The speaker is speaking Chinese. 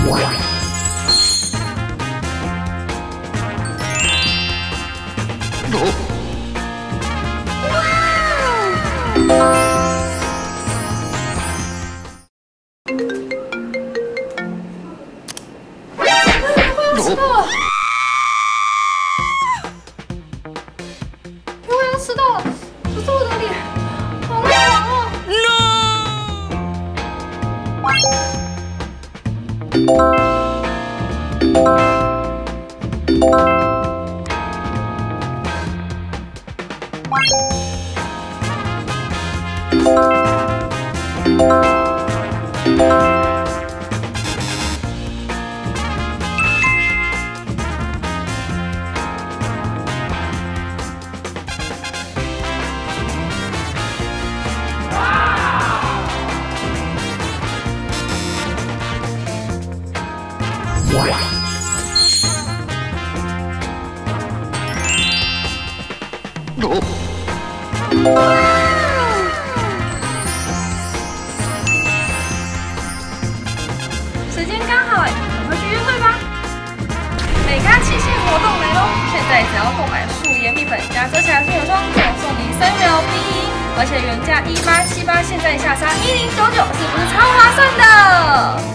吃到了，可是我的脸好黄哦。时间刚好，赶快去约会吧！美咖期限活动来喽！现在只要购买素颜蜜粉加遮瑕精油霜，就送您3秒鼻影，而且原价1878，现在下杀1099，是不是超划算的？